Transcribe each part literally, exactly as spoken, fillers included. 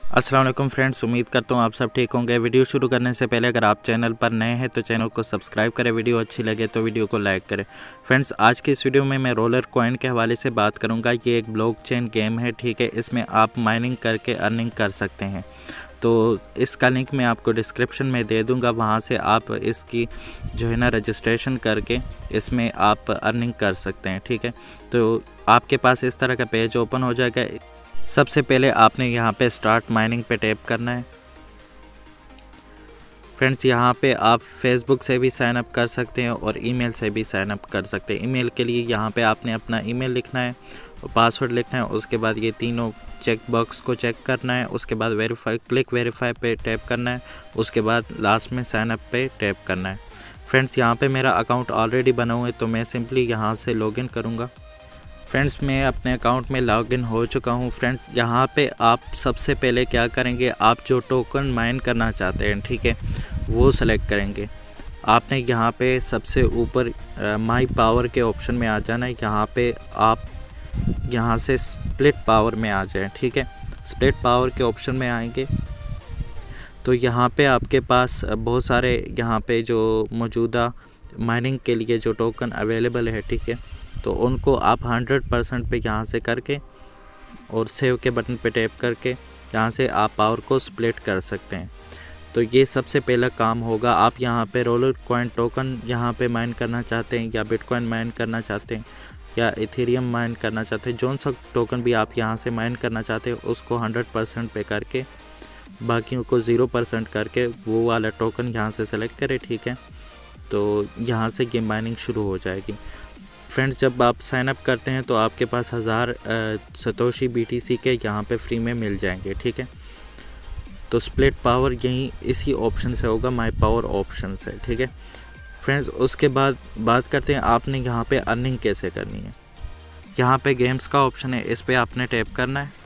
अस्सलाम वालेकुम फ्रेंड्स, उम्मीद करता हूँ आप सब ठीक होंगे। वीडियो शुरू करने से पहले अगर आप चैनल पर नए हैं तो चैनल को सब्सक्राइब करें, वीडियो अच्छी लगे तो वीडियो को लाइक करें। फ्रेंड्स, आज की इस वीडियो में मैं रोलर कॉइन के हवाले से बात करूँगा। ये एक ब्लॉकचेन गेम है, ठीक है। इसमें आप माइनिंग करके अर्निंग कर सकते हैं। तो इसका लिंक मैं आपको डिस्क्रिप्शन में दे दूंगा, वहाँ से आप इसकी जो है ना रजिस्ट्रेशन करके इसमें आप अर्निंग कर सकते हैं, ठीक है। तो आपके पास इस तरह का पेज ओपन हो जाएगा। सबसे पहले आपने यहाँ पे स्टार्ट माइनिंग पे टैप करना है। फ्रेंड्स, यहाँ पे आप फेसबुक से भी साइन अप कर सकते हैं और ईमेल से भी साइन अप कर सकते हैं। ईमेल के लिए यहाँ पे आपने अपना ईमेल लिखना है और पासवर्ड लिखना है। उसके बाद ये तीनों चेक बॉक्स को चेक करना है। उसके बाद वेरीफाई क्लिक वेरीफाई पे टैप करना है। उसके बाद लास्ट में साइन अप पे टैप करना है। फ्रेंड्स, यहाँ पे मेरा अकाउंट ऑलरेडी बना हुआ है तो मैं सिंपली यहाँ से लॉगिन करूँगा। फ्रेंड्स, मैं अपने अकाउंट में लॉगिन हो चुका हूँ। फ्रेंड्स, यहाँ पे आप सबसे पहले क्या करेंगे, आप जो टोकन माइन करना चाहते हैं, ठीक है, वो सेलेक्ट करेंगे। आपने यहाँ पे सबसे ऊपर माई पावर के ऑप्शन में आ जाना है। यहाँ पे आप यहाँ से स्प्लिट पावर में आ जाएं, ठीक है। स्प्लिट पावर के ऑप्शन में आएंगे तो यहाँ पे आपके पास बहुत सारे यहाँ पे जो मौजूदा माइनिंग के लिए जो टोकन अवेलेबल है, ठीक है, तो उनको आप हंड्रेड परसेंट पे यहाँ से करके और सेव के बटन पे टैप करके यहाँ से आप पावर को स्प्लिट कर सकते हैं। तो ये सबसे पहला काम होगा। आप यहाँ पे रोलर कॉइन टोकन यहाँ पे माइन करना चाहते हैं या बिटकॉइन माइन करना चाहते हैं या इथेरियम माइन करना चाहते हैं, जौन सा टोकन भी आप यहाँ से माइन करना चाहते हैं उसको हंड्रेड परसेंट पे करके बाकियों को ज़ीरो परसेंट करके वो वाला टोकन यहाँ से सेलेक्ट करें, ठीक है। तो यहाँ से गेम माइनिंग शुरू हो जाएगी। फ्रेंड्स, जब आप साइन अप करते हैं तो आपके पास हज़ार सतोशी बीटीसी के यहाँ पे फ्री में मिल जाएंगे, ठीक है। तो स्प्लिट पावर यहीं इसी ऑप्शन से होगा, माई पावर ऑप्शन से, ठीक है। फ्रेंड्स, उसके बाद बात करते हैं आपने यहाँ पे अर्निंग कैसे करनी है। यहाँ पे गेम्स का ऑप्शन है, इस पर आपने टैप करना है।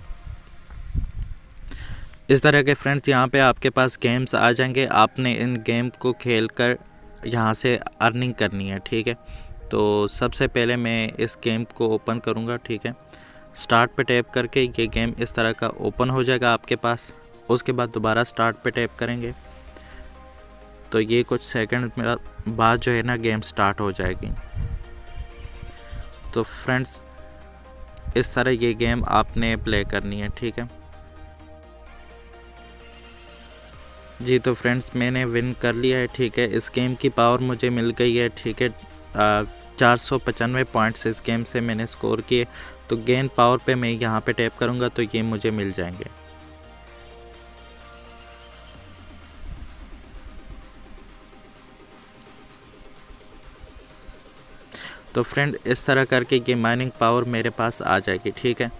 इस तरह के फ्रेंड्स यहाँ पे आपके पास गेम्स आ जाएंगे। आपने इन गेम को खेल कर यहाँ से अर्निंग करनी है, ठीक है। तो सबसे पहले मैं इस गेम को ओपन करूँगा, ठीक है। स्टार्ट पे टैप करके ये गेम इस तरह का ओपन हो जाएगा आपके पास। उसके बाद दोबारा स्टार्ट पे टैप करेंगे तो ये कुछ सेकंड में बाद जो है ना गेम स्टार्ट हो जाएगी। तो फ्रेंड्स, इस तरह ये गेम आपने प्ले करनी है, ठीक है जी। तो फ्रेंड्स, मैंने विन कर लिया है, ठीक है। इस गेम की पावर मुझे मिल गई है, ठीक है। चार सौ पचानवे पॉइंट्स इस गेम से मैंने स्कोर किए। तो गेन पावर पे मैं यहाँ पे टैप करूँगा तो ये मुझे मिल जाएंगे। तो फ्रेंड, इस तरह करके ये माइनिंग पावर मेरे पास आ जाएगी, ठीक है।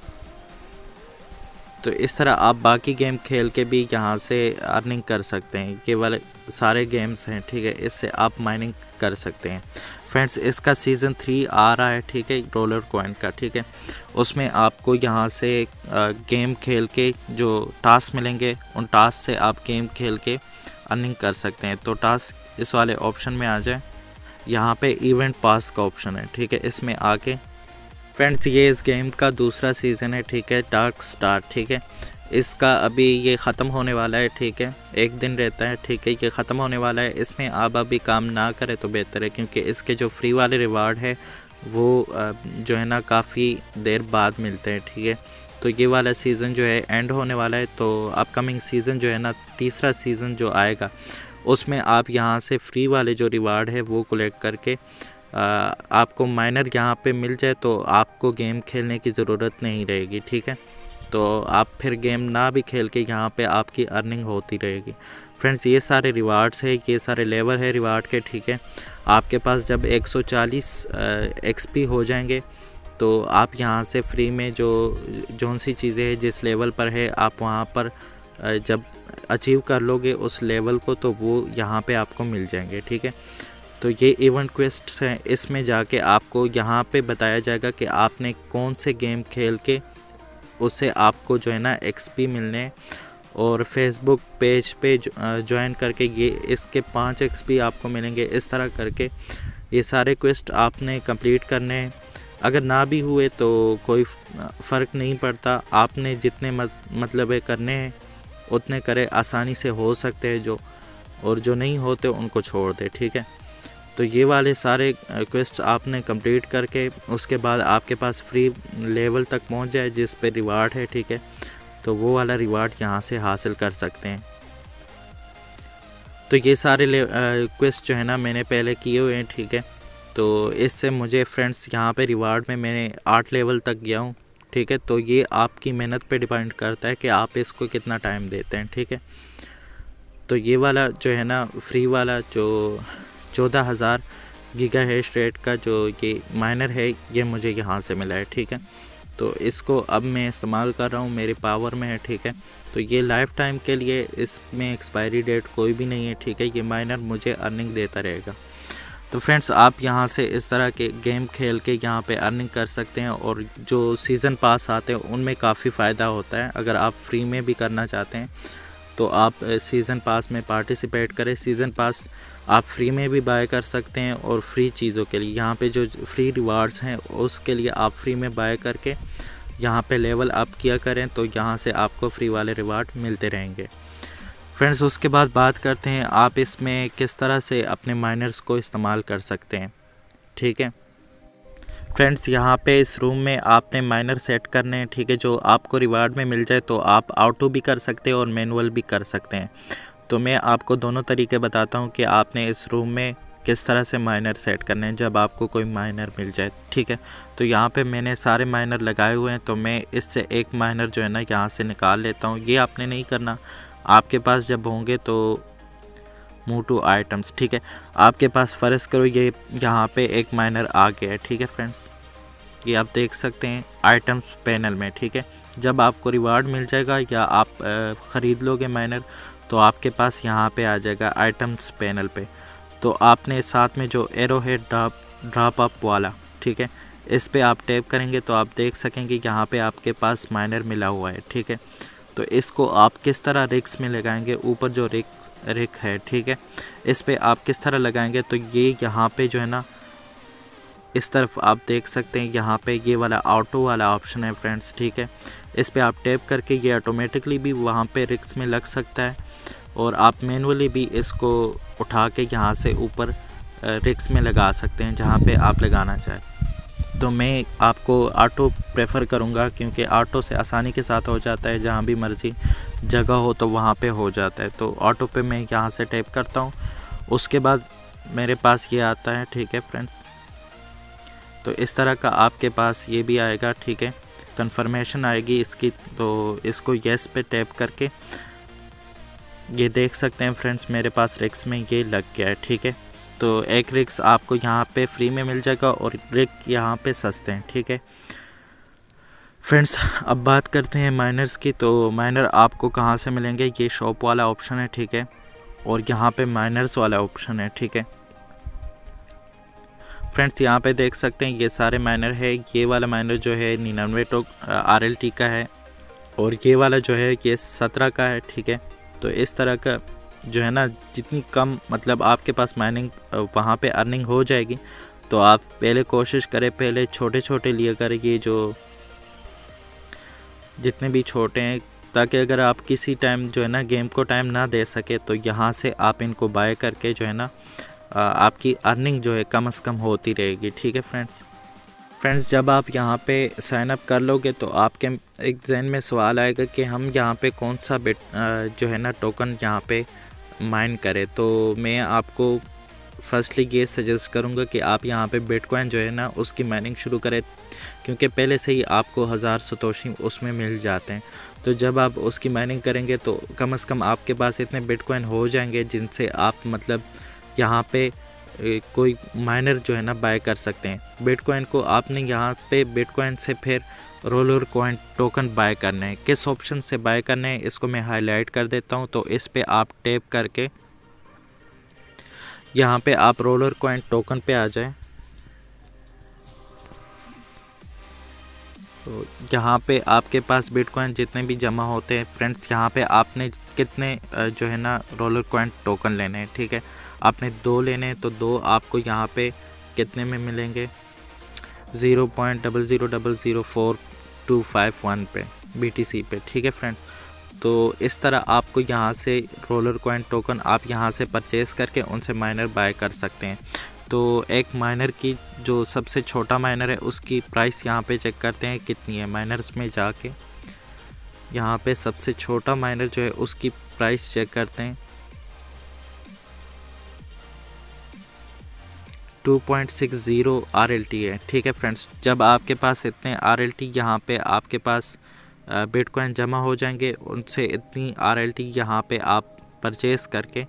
तो इस तरह आप बाकी गेम खेल के भी यहाँ से अर्निंग कर सकते हैं। ये वाले सारे गेम्स हैं, ठीक है, इससे आप माइनिंग कर सकते हैं। फ्रेंड्स, इसका सीज़न थ्री आ रहा है, ठीक है, रोलर कॉइन का, ठीक है। उसमें आपको यहाँ से गेम खेल के जो टास्क मिलेंगे उन टास्क से आप गेम खेल के अर्निंग कर सकते हैं। तो टास्क इस वाले ऑप्शन में आ जाए। यहाँ पे इवेंट पास का ऑप्शन है, ठीक है, इसमें आके फ्रेंड्स ये इस गेम का दूसरा सीज़न है, ठीक है, डार्क स्टार, ठीक है। इसका अभी ये ख़त्म होने वाला है, ठीक है, एक दिन रहता है, ठीक है, ये ख़त्म होने वाला है। इसमें आप अभी काम ना करें तो बेहतर है, क्योंकि इसके जो फ्री वाले रिवार्ड है वो जो है ना काफ़ी देर बाद मिलते हैं, ठीक है। तो ये वाला सीज़न जो है एंड होने वाला है। तो अपकमिंग सीज़न जो है ना, तीसरा सीज़न जो आएगा उसमें आप यहाँ से फ्री वाले जो रिवार्ड है वो कलेक्ट करके आ, आपको माइनर यहाँ पे मिल जाए तो आपको गेम खेलने की ज़रूरत नहीं रहेगी, ठीक है। तो आप फिर गेम ना भी खेल के यहाँ पे आपकी अर्निंग होती रहेगी। फ्रेंड्स, ये सारे रिवार्ड्स है, ये सारे लेवल है रिवार्ड के, ठीक है। आपके पास जब एक सौ चालीस एक्सपी हो जाएंगे तो आप यहाँ से फ्री में जो जौन सी चीज़ें हैं जिस लेवल पर है आप वहाँ पर जब अचीव कर लोगे उस लेवल को तो वो यहाँ पे आपको मिल जाएंगे, ठीक है। तो ये इवेंट क्वेस्ट्स हैं, इसमें जाके आपको यहाँ पे बताया जाएगा कि आपने कौन से गेम खेल के उससे आपको जो है ना एक्सपी मिलने और फेसबुक पेज पे ज्वाइन करके ये इसके पाँच एक्सपी आपको मिलेंगे। इस तरह करके ये सारे क्वेस्ट आपने कंप्लीट करने हैं। अगर ना भी हुए तो कोई फ़र्क नहीं पड़ता, आपने जितने मत, मतलब है करने हैं उतने करे, आसानी से हो सकते हैं जो, और जो नहीं होते उनको छोड़ दे, ठीक है। तो ये वाले सारे क्वेस्ट आपने कंप्लीट करके उसके बाद आपके पास फ्री लेवल तक पहुंच जाए जिस पे रिवार्ड है, ठीक है, तो वो वाला रिवार्ड यहाँ से हासिल कर सकते हैं। तो ये सारे क्वेस्ट जो है ना मैंने पहले किए हुए हैं, ठीक है। तो इससे मुझे फ्रेंड्स यहाँ पे रिवार्ड में मैंने आठ लेवल तक गया हूँ, ठीक है। तो ये आपकी मेहनत पे डिपेंड करता है कि आप इसको कितना टाइम देते हैं, ठीक है। तो ये वाला जो है ना फ्री वाला जो चौदह हज़ार गीगा हैश रेट का जो ये माइनर है, ये मुझे यहाँ से मिला है, ठीक है। तो इसको अब मैं इस्तेमाल कर रहा हूँ, मेरे पावर में है, ठीक है। तो ये लाइफ टाइम के लिए, इसमें एक्सपायरी डेट कोई भी नहीं है, ठीक है। ये माइनर मुझे अर्निंग देता रहेगा। तो फ्रेंड्स आप यहाँ से इस तरह के गेम खेल के यहाँ पे अर्निंग कर सकते हैं, और जो सीज़न पास आते हैं उनमें काफ़ी फ़ायदा होता है। अगर आप फ्री में भी करना चाहते हैं तो आप सीज़न पास में पार्टिसिपेट करें। सीज़न पास आप फ्री में भी बाय कर सकते हैं, और फ्री चीज़ों के लिए यहाँ पे जो फ्री रिवार्ड्स हैं उसके लिए आप फ्री में बाय करके यहाँ पे लेवल अप किया करें, तो यहाँ से आपको फ्री वाले रिवार्ड मिलते रहेंगे। फ्रेंड्स उसके बाद बात करते हैं आप इसमें किस तरह से अपने माइनर्स को इस्तेमाल कर सकते हैं, ठीक है। फ्रेंड्स यहाँ पे इस रूम में आपने माइनर सेट करने हैं, ठीक है। जो आपको रिवार्ड में मिल जाए तो आप ऑटो भी कर सकते हैं और मैनुअल भी कर सकते हैं। तो मैं आपको दोनों तरीके बताता हूँ कि आपने इस रूम में किस तरह से माइनर सेट करने हैं जब आपको कोई माइनर मिल जाए, ठीक है। तो यहाँ पे मैंने सारे माइनर लगाए हुए हैं, तो मैं इससे एक माइनर जो है ना यहाँ से निकाल लेता हूँ। ये आपने नहीं करना, आपके पास जब होंगे तो मूव टू आइटम्स, ठीक है। आपके पास फ़र्ज़ करो ये यहाँ पे एक माइनर आ गया है, ठीक है फ्रेंड्स। ये आप देख सकते हैं आइटम्स पैनल में, ठीक है। जब आपको रिवार्ड मिल जाएगा या आप ख़रीद लोगे माइनर, तो आपके पास यहाँ पे आ जाएगा आइटम्स पैनल पे। तो आपने साथ में जो एरो है ड्रॉप ड्रॉप अप वाला, ठीक है, इस पे आप टैप करेंगे तो आप देख सकेंगे यहाँ पे आपके पास माइनर मिला हुआ है, ठीक है। तो इसको आप किस तरह रिक्स में लगाएंगे, ऊपर जो रिक्स रिक है, ठीक है, इस पे आप किस तरह लगाएंगे, तो ये यहाँ पे जो है ना इस तरफ आप देख सकते हैं यहाँ पे ये वाला ऑटो वाला ऑप्शन है फ्रेंड्स, ठीक है। इस पे आप टैप करके ये ऑटोमेटिकली भी वहाँ पे रिक्स में लग सकता है, और आप मैनुअली भी इसको उठा के यहाँ से ऊपर रिक्स में लगा सकते हैं जहाँ पे आप लगाना चाहें। तो मैं आपको ऑटो प्रेफर करूँगा क्योंकि ऑटो से आसानी के साथ हो जाता है, जहाँ भी मर्ज़ी जगह हो तो वहाँ पे हो जाता है। तो ऑटो पे मैं यहाँ से टैप करता हूँ, उसके बाद मेरे पास ये आता है, ठीक है फ्रेंड्स। तो इस तरह का आपके पास ये भी आएगा, ठीक है, कंफर्मेशन आएगी इसकी। तो इसको येस पे टैप करके ये देख सकते हैं फ्रेंड्स मेरे पास रिक्स में ये लग गया है, ठीक है। तो एक रिक्स आपको यहाँ पे फ्री में मिल जाएगा और रिक यहाँ पे सस्ते हैं, ठीक है फ्रेंड्स। अब बात करते हैं माइनर्स की। तो माइनर आपको कहाँ से मिलेंगे, ये शॉप वाला ऑप्शन है, ठीक है, और यहाँ पे माइनर्स वाला ऑप्शन है, ठीक है फ्रेंड्स। यहाँ पे देख सकते हैं ये सारे माइनर है। ये वाला माइनर जो है निन्यानवे टोक आर एल टी का है, और ये वाला जो है ये सत्रह का है, ठीक है। तो इस तरह का जो है ना, जितनी कम मतलब आपके पास माइनिंग वहाँ पे अर्निंग हो जाएगी, तो आप पहले कोशिश करें, पहले छोटे छोटे लिए करें, ये जो जितने भी छोटे हैं, ताकि अगर आप किसी टाइम जो है ना गेम को टाइम ना दे सके तो यहाँ से आप इनको बाय करके जो है ना आपकी अर्निंग जो है कम से कम होती रहेगी, ठीक है फ्रेंड्स। फ्रेंड्स जब आप यहाँ पे साइन अप कर लोगे तो आपके एक जहन में सवाल आएगा कि हम यहाँ पे कौन सा बिट जो है ना टोकन यहाँ पे माइन करें। तो मैं आपको फर्स्टली ये सजेस्ट करूँगा कि आप यहाँ पे बिटकॉइन जो है ना उसकी माइनिंग शुरू करें, क्योंकि पहले से ही आपको हज़ार सतोशी उसमें मिल जाते हैं। तो जब आप उसकी माइनिंग करेंगे तो कम से कम आपके पास इतने बिटकॉइन हो जाएंगे जिनसे आप मतलब यहाँ पे कोई माइनर जो है ना बाय कर सकते हैं। बिटकॉइन को आपने यहाँ पे बिटकॉइन से फिर रोलर कॉइन टोकन बाय करने हैं। किस ऑप्शन से बाय करने हैं इसको मैं हाईलाइट कर देता हूँ। तो इस पे आप टैप करके यहाँ पे आप रोलर कॉइन टोकन पे आ जाए। तो यहाँ पे आपके पास बिटकॉइन जितने भी जमा होते हैं फ्रेंड्स, यहाँ पे आपने कितने जो है ना रोलर कॉइन टोकन लेने हैं, ठीक है। आपने दो लेने हैं तो दो आपको यहाँ पे कितने में मिलेंगे, zero point double zero double zero four two five one पे बी टी सी पे, ठीक है फ्रेंड। तो इस तरह आपको यहाँ से रोलर कॉइन टोकन आप यहाँ से परचेज़ करके उनसे माइनर बाय कर सकते हैं। तो एक माइनर की जो सबसे छोटा माइनर है उसकी प्राइस यहाँ पे चेक करते हैं कितनी है। माइनर्स में जाके यहाँ पे सबसे छोटा माइनर जो है उसकी प्राइस चेक करते हैं, two point six zero R L T है। ठीक है फ्रेंड्स, जब आपके पास इतने आर एल टी यहाँ पे आपके पास बिटकॉइन जमा हो जाएंगे, उनसे इतनी आर एल टी यहाँ पे आप परचेज़ करके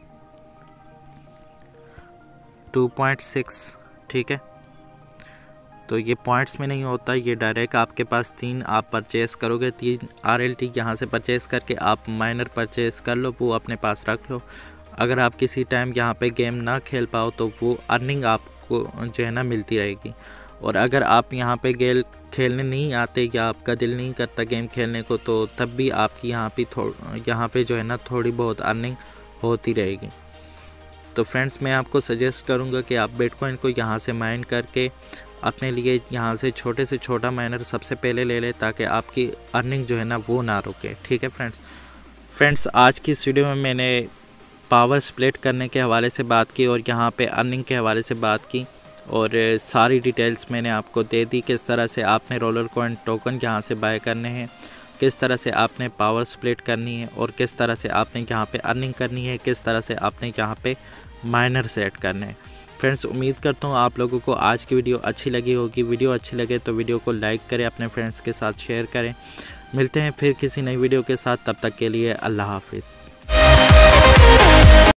टू पॉइंट सिक्स, ठीक है, तो ये पॉइंट्स में नहीं होता, ये डायरेक्ट आपके पास तीन आप परचेज़ करोगे, तीन आर एल टी यहाँ से परचेज़ करके आप माइनर परचेज़ कर लो, वो अपने पास रख लो। अगर आप किसी टाइम यहाँ पे गेम ना खेल पाओ तो वो अर्निंग आपको जो है ना मिलती रहेगी। और अगर आप यहाँ पे गेल खेलने नहीं आते या आपका दिल नहीं करता गेम खेलने को, तो तब भी आपकी यहाँ पे थो यहाँ पे जो है ना थोड़ी बहुत अर्निंग होती रहेगी। तो फ्रेंड्स, मैं आपको सजेस्ट करूँगा कि आप बिटकॉइन को यहाँ से माइन करके अपने लिए यहाँ से छोटे से छोटा माइनर सबसे पहले ले लें, ताकि आपकी अर्निंग जो है ना वो ना रुके। ठीक है फ्रेंड्स फ्रेंड्स आज की इस वीडियो में मैंने पावर स्प्लिट करने के हवाले से बात की और यहाँ पे अर्निंग के हवाले से बात की, और सारी डिटेल्स मैंने आपको दे दी, किस तरह से आपने रोलर कॉइन टोकन यहाँ से बाय करने हैं, किस तरह से आपने पावर स्प्लिट करनी है, और किस तरह से आपने यहाँ पे अर्निंग करनी है, किस तरह से आपने यहाँ पे माइनर सेट करने हैं। फ्रेंड्स, उम्मीद करता हूँ आप लोगों को आज की वीडियो अच्छी लगी होगी। वीडियो अच्छी लगे तो वीडियो को लाइक करें, अपने फ्रेंड्स के साथ शेयर करें। मिलते हैं फिर किसी नई वीडियो के साथ, तब तक के लिए अल्लाह हाफिज़।